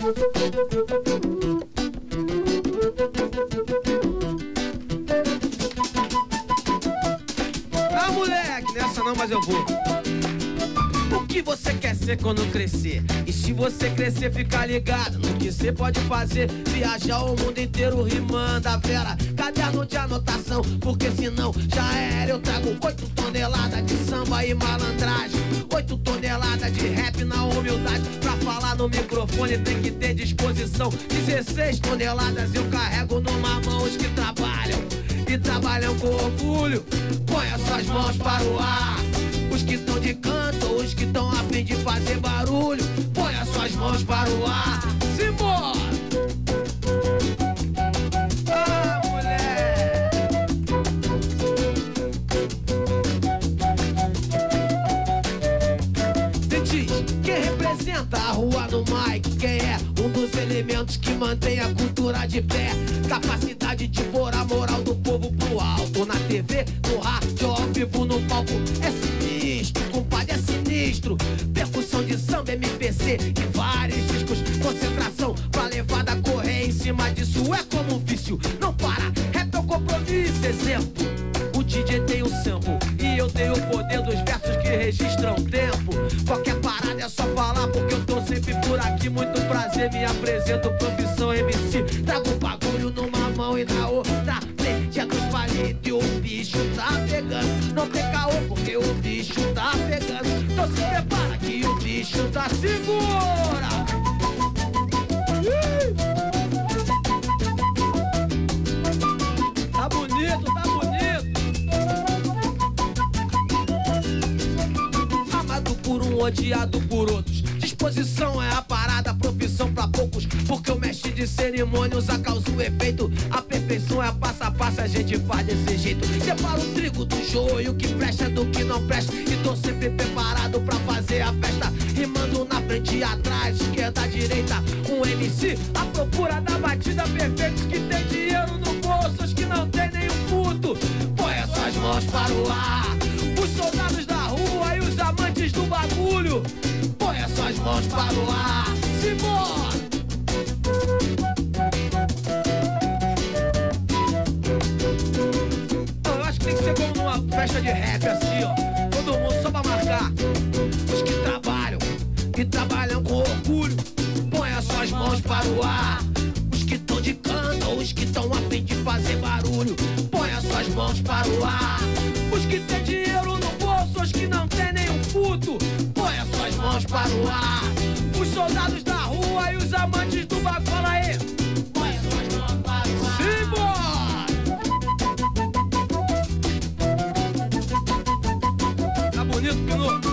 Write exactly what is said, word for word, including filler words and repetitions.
Ah, moleque, nessa não, mas eu vou. O que você quer ser quando crescer? E se você crescer, fica ligado no que você pode fazer. Viajar o mundo inteiro rimando a vera. Caderno de anotação, porque senão já era. Eu trago oito toneladas de samba e malandragem, oito toneladas de rap na humildade. Pra falar no microfone tem que ter disposição. Dezesseis toneladas eu carrego numa mão. Os que trabalham e trabalham com orgulho, põe as suas mãos para o ar. Os que estão de canto, os que estão a fim de fazer barulho, põe as suas mãos para o ar. Simbora! Ah, mulher! Me diz, quem representa a rua no mic? Quem é um dos elementos que mantém a cultura de pé? Capacidade de pôr a moral do povo pro alto. Na T V, no rádio, ao vivo, no palco. É sinistro, compadre, é sinistro. Percussão de samba, M P C e vários discos. Concentração pra levada correr em cima disso. É como um vício, não para, rap é o compromisso. Exemplo, o D J tem o sample e eu tenho o poder dos versos que registram tempo. Qualquer parada é só falar, porque eu tô sempre por aqui. Muito prazer, me apresento, profissão M C. Trago o bagulho numa mão e na outra frente é dos palitos e o bicho tá pegando. Não tem caô, porque o bicho tá pegando. Então se prepara que o bicho tá segura. Tá bonito, tá bonito. Amado por um, odiado por outros. Disposição é a parada, profissão pra poucos. Porque o mestre de cerimônias a causa o efeito. A perfeição é a passo a passo, a gente faz desse jeito. Separa o trigo do joio, o que presta do que não presta. E tô sempre preparado pra fazer a festa. Rimando na frente e atrás, esquerda, direita. Um M C à procura da batida perfeita. Os que tem dinheiro no bolso, os que não tem nenhum puto. Põe as suas mãos para o ar. Os soldados da rua e os amantes do bagulho, põe as suas mãos para o ar. Simbora! Eu acho que tem que ser como numa festa de rap, assim, ó. Todo mundo só pra marcar. Os que trabalham e trabalham com orgulho, põe as suas mãos para o ar. Os que estão de canto, os que estão a fim de fazer barulho, põe as suas mãos para o ar. Os que tem dinheiro no bolso, os que não tem nenhum puto, põe as suas mãos para o ar. Os soldados da rua e os amantes do bagulho, fala aí, põe as suas mãos para o ar. Simbora! Tá bonito, Pino?